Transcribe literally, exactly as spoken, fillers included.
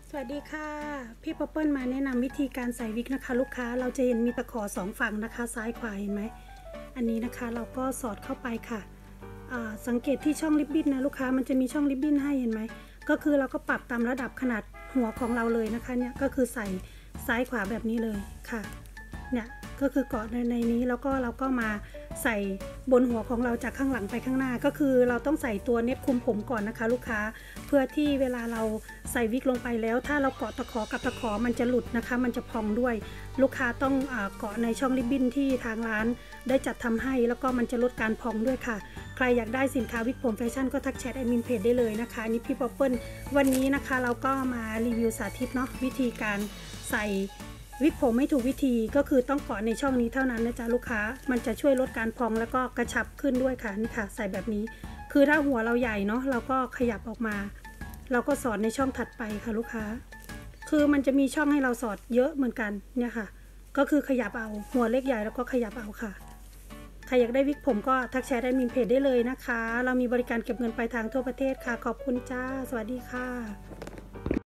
สวัสดีค่ะพี่ป๊อปเปิลมาแนะนำวิธีการใส่วิกนะคะลูกค้าเราจะเห็นมีตะขอสองฝั่งนะคะซ้ายขวาเห็นไหมอันนี้นะคะเราก็สอดเข้าไปค่ะสังเกตที่ช่องริบบิ้นนะลูกค้ามันจะมีช่องริบบิ้นให้เห็นไหมก็คือเราก็ปรับตามระดับขนาดหัวของเราเลยนะคะเนี่ยก็คือใส่ซ้ายขวาแบบนี้เลยค่ะเนี่ยก็คือเกาะในในนี้แล้วก็เราก็มาใส่บนหัวของเราจากข้างหลังไปข้างหน้าก็คือเราต้องใส่ตัวเน็ตคุมผมก่อนนะคะลูกค้าเพื่อที่เวลาเราใส่วิกลงไปแล้วถ้าเราเกาะตะขอกับตะขอมันจะหลุดนะคะมันจะพองด้วยลูกค้าต้องเกาะในช่องริบบิ้นที่ทางร้านได้จัดทำให้แล้วก็มันจะลดการพองด้วยค่ะใครอยากได้สินค้าวิกผมแฟชั่นก็ทักแชทแอดมินเพจได้เลยนะคะนี่พี่ป๊อปเปิลวันนี้นะคะเราก็มารีวิวสาธิตเนาะวิธีการใส่วิกผมไม่ถูกวิธีก็คือต้องเกาะในช่องนี้เท่านั้นนะจ๊ะลูกค้ามันจะช่วยลดการพองแล้วก็กระชับขึ้นด้วยค่ะนี่ค่ะใส่แบบนี้คือถ้าหัวเราใหญ่เนาะเราก็ขยับออกมาเราก็สอดในช่องถัดไปค่ะลูกค้าคือมันจะมีช่องให้เราสอดเยอะเหมือนกันเนี่ยค่ะก็คือขยับเอาหัวเล็กใหญ่แล้วก็ขยับเอาค่ะใครอยากได้วิกผมก็ทักแชทได้มินเพจได้เลยนะคะเรามีบริการเก็บเงินปลายทางทั่วประเทศค่ะขอบคุณจ้าสวัสดีค่ะ